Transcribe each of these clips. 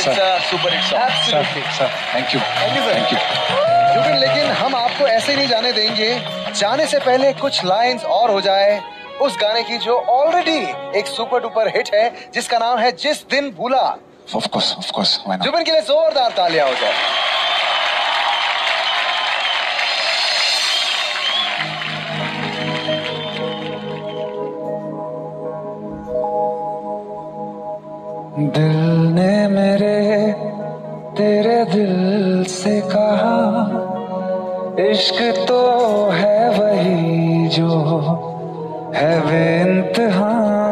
It's a super hit song. Absolutely. Sir thank you sir. Thank you. Zubin, लेकिन हम आपको ऐसे नहीं जाने देंगे। जाने से पहले कुछ लाइंस और हो जाए उस गाने की जो ऑलरेडी एक सुपर डुपर हिट है, जिसका नाम है जिस दिन भूला। Of course why not. Zubin के लिए जोरदार तालियां हो जाए। दिल ने मेरे तेरे दिल से कहा, इश्क तो है वही जो है बेइंतहा।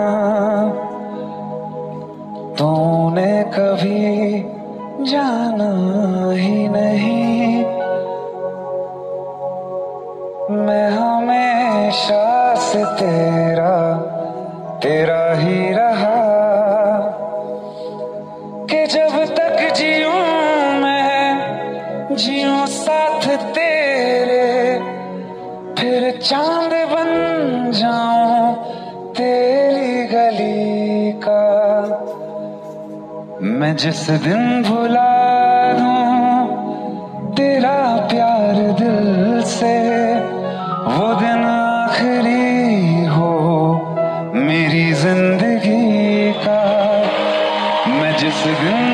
तूने कभी जाना ही नहीं, मैं हमेशा से तेरा ही रहा। कि जब तक जीऊं मैं जीऊं साथ तेरे, फिर चांद बन जाऊं तेरी गली का। मैं जिस दिन भुला दूं तेरा प्यार दिल से, वो दिन आखिरी हो मेरी जिंदगी का। मैं जिस दिन